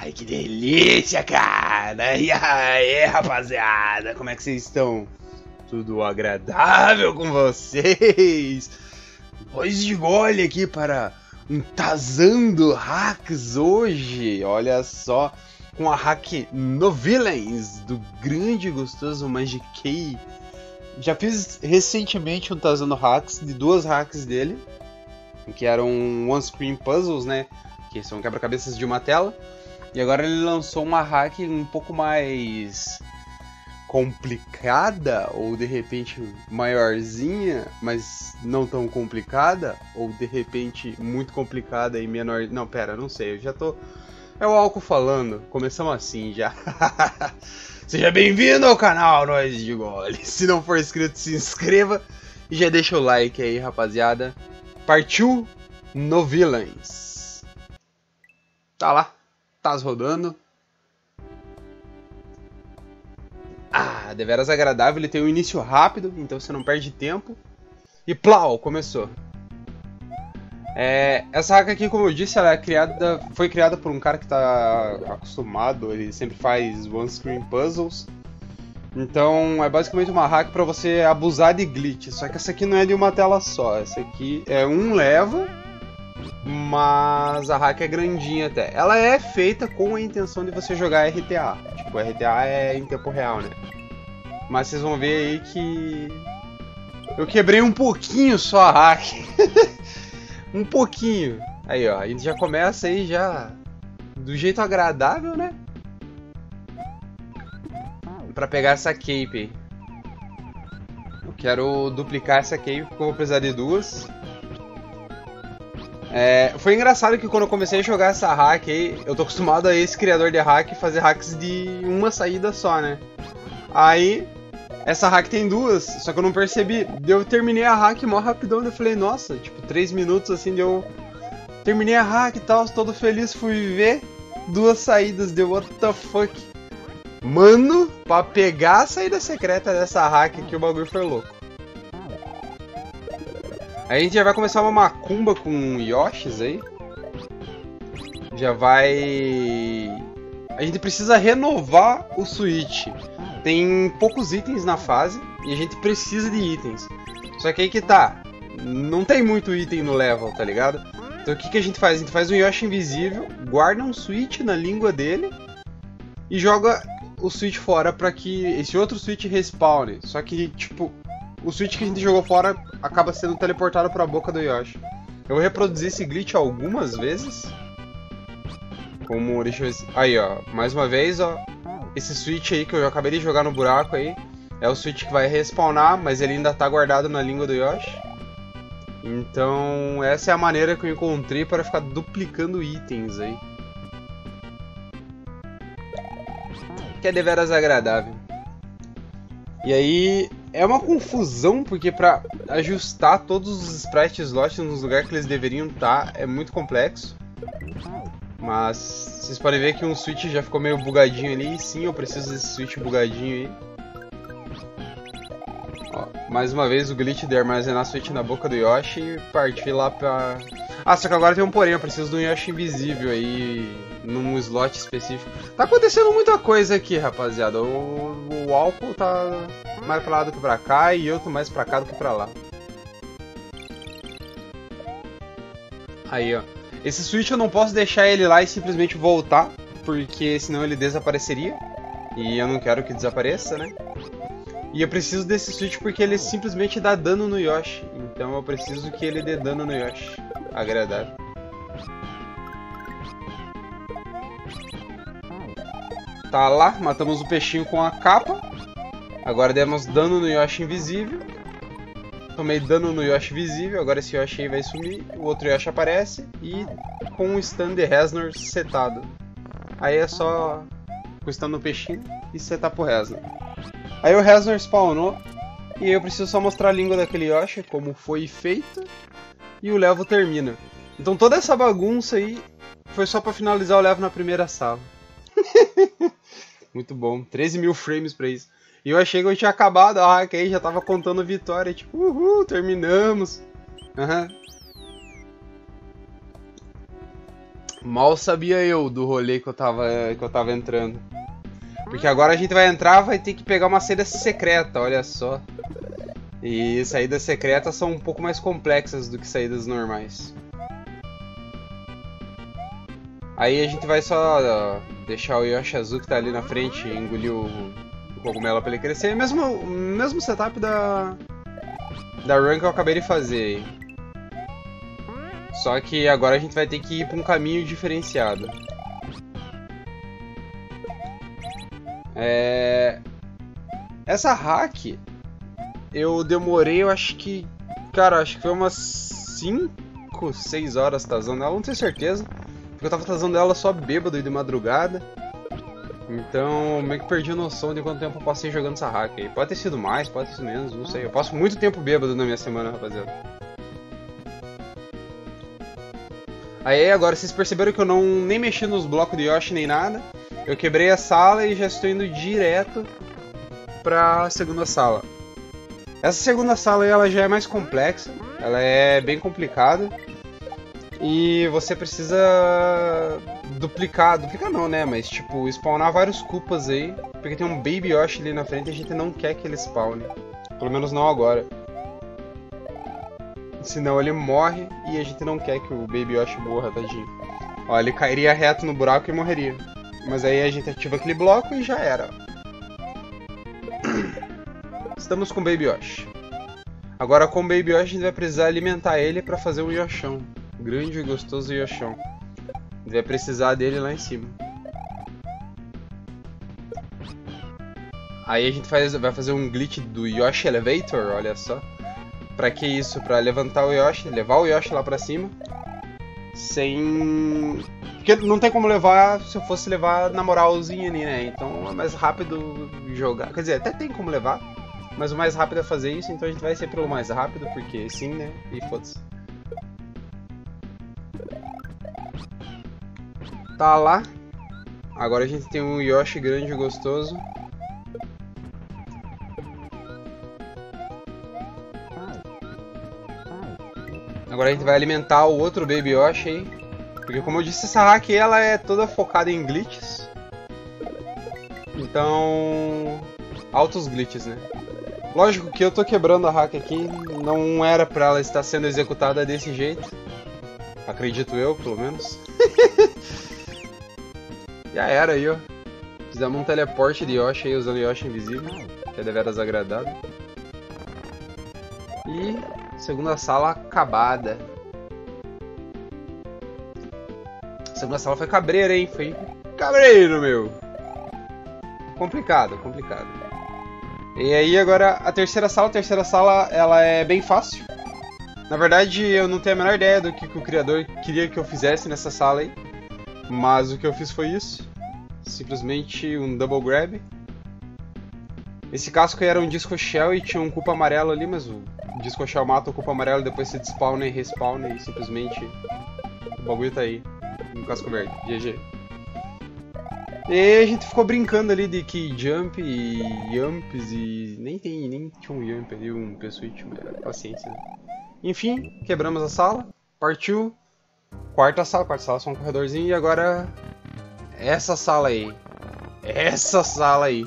Ai, que delícia, cara! E aí, rapaziada, como é que vocês estão? Tudo agradável com vocês? Voz de gole aqui para um Tazando Hacks hoje, olha só, com a hack no Villains, do grande e gostoso Magic. Já fiz recentemente um Tazando Hacks, de duas hacks dele, que eram one-screen puzzles, né, que são quebra-cabeças de uma tela. E agora ele lançou uma hack um pouco mais complicada, ou de repente maiorzinha, mas não tão complicada, ou de repente muito complicada e menor. Não, pera, não sei, eu já tô. É o álcool falando, começamos assim já. Seja bem-vindo ao canal Nós de Gole. Se não for inscrito, se inscreva e já deixa o like aí, rapaziada. Partiu no Villains. Tá lá. Taz rodando. Ah, deveras agradável, ele tem um início rápido, então você não perde tempo. E plau, começou. Essa hack aqui, como eu disse, ela foi criada por um cara que está acostumado, ele sempre faz one-screen puzzles. Então é basicamente uma hack para você abusar de glitch, só que essa aqui não é de uma tela só, essa aqui é um level. Mas a hack é grandinha até. Ela é feita com a intenção de você jogar RTA. Tipo, RTA é em tempo real, né? Mas vocês vão ver aí que eu quebrei um pouquinho só a hack. Um pouquinho. Aí, ó. A gente já começa aí já do jeito agradável, né? Pra pegar essa cape aí. Eu quero duplicar essa cape porque eu vou precisar de duas. Foi engraçado que quando eu comecei a jogar essa hack aí, eu tô acostumado a esse criador de hack fazer hacks de uma saída só, né? Aí, essa hack tem duas, só que eu não percebi. Eu terminei a hack mó rapidão, eu falei, nossa, tipo, 3 minutos assim, eu terminei a hack e tal, todo feliz, fui ver, duas saídas, deu what the fuck. Mano, pra pegar a saída secreta dessa hack aqui, o bagulho foi louco. Aí a gente já vai começar uma macumba com Yoshis aí. Já vai... A gente precisa renovar o Switch. Tem poucos itens na fase e a gente precisa de itens. Só que aí que tá. Não tem muito item no level, tá ligado? Então o que a gente faz? A gente faz um Yoshi invisível, guarda um Switch na língua dele e joga o Switch fora pra que esse outro Switch respawne. Só que, tipo... O Switch que a gente jogou fora acaba sendo teleportado para a boca do Yoshi. Eu vou reproduzir esse glitch algumas vezes. Como, deixa eu ver. Aí, ó, mais uma vez, ó. Esse Switch aí que eu acabei de jogar no buraco aí é o Switch que vai respawnar, mas ele ainda tá guardado na língua do Yoshi. Então, essa é a maneira que eu encontrei para ficar duplicando itens aí. Que é deveras agradável. E aí, é uma confusão, porque pra ajustar todos os sprite slots nos lugares que eles deveriam estar é muito complexo. Mas vocês podem ver que um switch já ficou meio bugadinho ali. E sim, eu preciso desse switch bugadinho aí. Ó, mais uma vez o glitch de armazenar switch na boca do Yoshi e partir lá pra... Ah, só que agora tem um porém, eu preciso de um Yoshi invisível aí num slot específico. Tá acontecendo muita coisa aqui, rapaziada. O álcool tá mais pra lá do que pra cá e eu tô mais pra cá do que pra lá. Aí, ó. Esse switch eu não posso deixar ele lá e simplesmente voltar, porque senão ele desapareceria. E eu não quero que desapareça, né? E eu preciso desse switch porque ele simplesmente dá dano no Yoshi. Então eu preciso que ele dê dano no Yoshi. Agradável. Tá lá, matamos o peixinho com a capa. Agora demos dano no Yoshi invisível. Tomei dano no Yoshi visível, agora esse Yoshi aí vai sumir. O outro Yoshi aparece e com o stun de Reznor setado. Aí é só com o stun no peixinho e setar pro Reznor. Aí o Reznor spawnou e aí eu preciso só mostrar a língua daquele Yoshi, como foi feito. E o level termina. Então toda essa bagunça aí foi só pra finalizar o level na primeira sala. Muito bom, 13 mil frames pra isso. E eu achei que eu tinha acabado a hack aí, já tava contando vitória, tipo, uhul, terminamos. Mal sabia eu do rolê que eu tava entrando. Porque agora a gente vai entrar, vai ter que pegar uma saída secreta, olha só. E saídas secretas são um pouco mais complexas do que saídas normais. Aí a gente vai só deixar o Yoshi azul que tá ali na frente engolir o cogumelo pra ele crescer. Mesmo setup da run que eu acabei de fazer. Só que agora a gente vai ter que ir pra um caminho diferenciado. Essa hack eu demorei, eu acho que... Cara, acho que foi umas 5, 6 horas tazando ela, não tenho certeza. Porque eu tava trazendo ela só bêbado e de madrugada. Então, meio que perdi a noção de quanto tempo eu passei jogando essa hack aí. Pode ter sido mais, pode ter sido menos, não sei. Eu passo muito tempo bêbado na minha semana, rapaziada. Aí, agora, vocês perceberam que eu nem mexi nos blocos de Yoshi nem nada. Eu quebrei a sala e já estou indo direto pra segunda sala. Essa segunda sala aí, ela já é mais complexa. Ela é bem complicada. E você precisa duplicar não, né? Mas tipo, spawnar vários Koopas aí. Porque tem um Baby Yoshi ali na frente e a gente não quer que ele spawne. Pelo menos não agora. Senão ele morre e a gente não quer que o Baby Yoshi morra, tadinho. Ó, ele cairia reto no buraco e morreria. Mas aí a gente ativa aquele bloco e já era. Estamos com o Baby Yoshi. Agora com o Baby Yoshi a gente vai precisar alimentar ele pra fazer um Yoshão. Grande e gostoso Yoshão. A gente vai precisar dele lá em cima. Aí a gente vai fazer um glitch do Yoshi Elevator, olha só. Pra que isso? Pra levantar o Yoshi, levar o Yoshi lá pra cima. Sem... Porque não tem como levar se eu fosse levar na moralzinha ali, né? Então é mais rápido jogar. Quer dizer, até tem como levar. Mas o mais rápido é fazer isso, então a gente vai ser pelo mais rápido, porque sim, né? E foda-se. Tá lá. Agora a gente tem um Yoshi grande e gostoso. Agora a gente vai alimentar o outro Baby Yoshi aí. Porque como eu disse, essa hack ela é toda focada em glitches. Então... altos glitches, né? Lógico que eu tô quebrando a hack aqui. Não era pra ela estar sendo executada desse jeito. Acredito eu, pelo menos. Já era aí, ó. Fizemos um teleporte de Yoshi aí usando Yoshi invisível. Que é deveras agradável. E... segunda sala acabada. Segunda sala foi cabreira, hein? Foi cabreiro, meu. Complicado, complicado. E aí agora a terceira sala ela é bem fácil. Na verdade eu não tenho a menor ideia do que o criador queria que eu fizesse nessa sala aí. Mas o que eu fiz foi isso. Simplesmente um double grab. Esse casco aí era um Disco Shell e tinha um Koopa amarelo ali, mas o Disco Shell mata o Koopa amarelo, depois você despawna e respawna e simplesmente o bagulho tá aí. Um casco verde, GG. E a gente ficou brincando ali de Key Jump e Yumps e... nem tinha um Yump ali, um P-Switch, mas paciência, né? Enfim, quebramos a sala, partiu. Quarta sala é só um corredorzinho e agora... essa sala aí. Essa sala aí.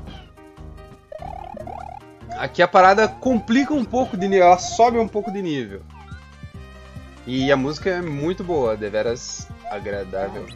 Aqui a parada complica um pouco de nível, ela sobe um pouco de nível. E a música é muito boa, deveras agradável.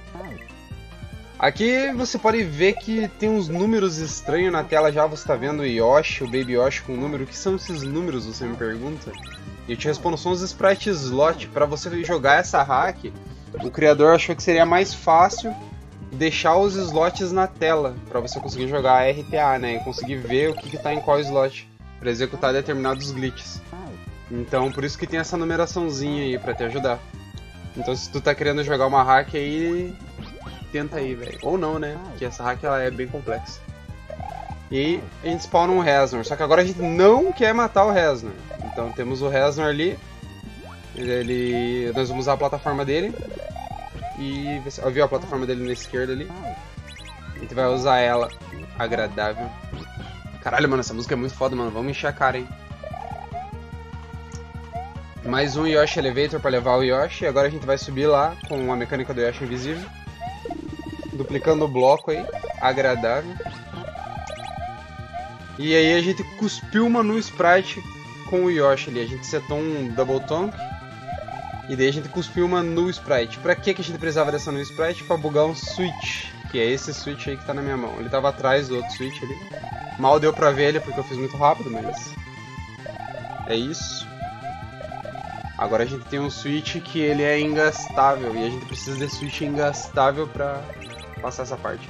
Aqui você pode ver que tem uns números estranhos na tela já, você está vendo o Yoshi, o Baby Yoshi com um número. O que são esses números, você me pergunta? E eu te respondo, são os sprite slot. Para você jogar essa hack, o criador achou que seria mais fácil deixar os slots na tela, para você conseguir jogar RTA, né? E conseguir ver o que está em qual slot, para executar determinados glitches. Então por isso que tem essa numeraçãozinha aí, para te ajudar. Então se tu tá querendo jogar uma hack aí... tenta aí, velho. Ou não, né? Porque essa hack ela é bem complexa. E a gente spawna um Reznor. Só que agora a gente não quer matar o Reznor. Então temos o Reznor ali. Nós vamos usar a plataforma dele. E... viu a plataforma dele na esquerda ali? A gente vai usar ela. Agradável. Caralho, mano, essa música é muito foda, mano. Vamos encher a cara, hein? Mais um Yoshi Elevator pra levar o Yoshi. Agora a gente vai subir lá com a mecânica do Yoshi invisível. Duplicando o bloco aí. Agradável. E aí a gente cuspiu uma no sprite com o Yoshi ali. A gente setou um Double Tonk. E daí a gente cuspiu uma no sprite. Pra que a gente precisava dessa no sprite? Pra bugar um switch. Que é esse switch aí que tá na minha mão. Ele tava atrás do outro switch ali. Mal deu pra ver ele porque eu fiz muito rápido, mas... é isso. Agora a gente tem um switch que ele é ingastável. E a gente precisa desse switch ingastável pra passar essa parte.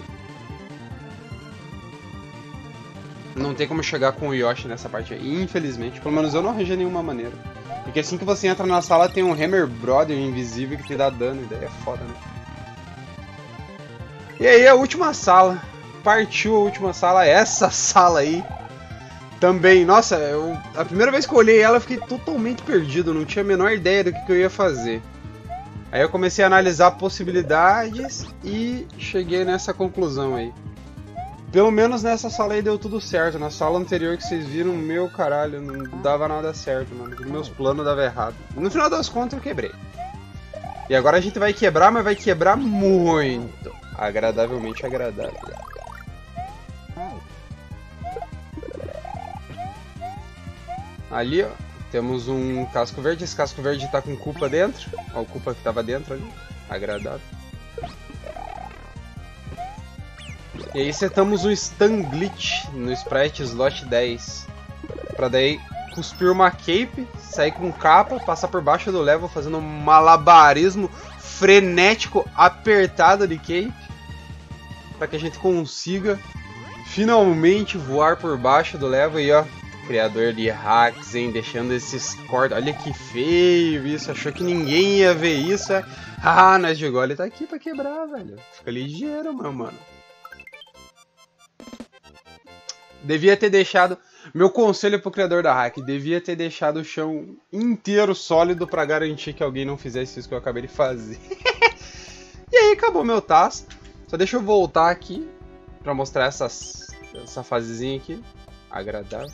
Não tem como chegar com o Yoshi nessa parte aí, infelizmente. Pelo menos eu não arranjei nenhuma maneira. Porque assim que você entra na sala tem um Hammer Brother invisível que te dá dano. E daí é foda, né? E aí a última sala. Partiu a última sala. Essa sala aí. Também, nossa, a primeira vez que eu olhei ela eu fiquei totalmente perdido. Não tinha a menor ideia do que eu ia fazer. Aí eu comecei a analisar possibilidades e cheguei nessa conclusão aí. Pelo menos nessa sala aí deu tudo certo. Na sala anterior que vocês viram, meu caralho, não dava nada certo, mano. Meus planos davam errado. No final das contas eu quebrei. E agora a gente vai quebrar, mas vai quebrar muito. Agradavelmente agradável. Ali, ó, temos um casco verde. Esse casco verde tá com culpa dentro. Ó, o culpa que tava dentro ali. Agradável. E aí setamos um Stun Glitch no Sprite Slot 10. Pra daí cuspir uma cape, sair com capa, passar por baixo do level fazendo um malabarismo frenético apertado de cape. Pra que a gente consiga finalmente voar por baixo do level. E ó, criador de hacks, hein, deixando esses cortes. Olha que feio isso, achou que ninguém ia ver isso. Ah, nós de gole tá aqui pra quebrar, velho. Fica ligeiro, meu mano. Devia ter deixado... Meu conselho pro criador da hack, devia ter deixado o chão inteiro sólido pra garantir que alguém não fizesse isso que eu acabei de fazer. E aí acabou meu task. Só deixa eu voltar aqui pra mostrar essa fasezinha aqui. Agradável.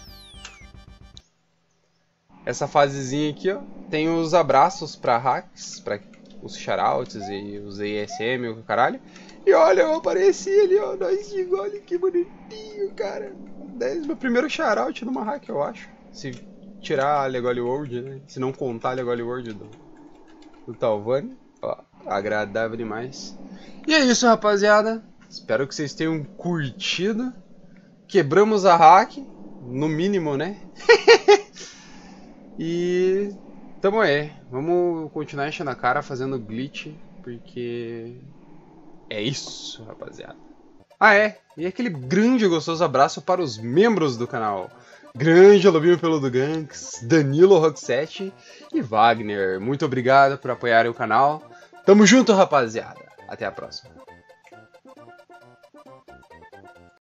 Essa fasezinha aqui, ó, tem os abraços pra hacks, pra os shoutouts e os ASM, o caralho. E olha, eu apareci ali, ó, nós de gole, que bonitinho, cara. Meu primeiro shoutout numa hack, eu acho. Se tirar a Legole World, né? Se não contar a Legole World do Talvani. Ó, agradável demais. E é isso, rapaziada. Espero que vocês tenham curtido. Quebramos a hack, no mínimo, né? E tamo aí. Vamos continuar enchendo a cara fazendo glitch, porque é isso, rapaziada. Ah, é. E aquele grande e gostoso abraço para os membros do canal. Grande Lobinho Peludo Ganks, Danilo Rock7 e Wagner. Muito obrigado por apoiarem o canal. Tamo junto, rapaziada. Até a próxima.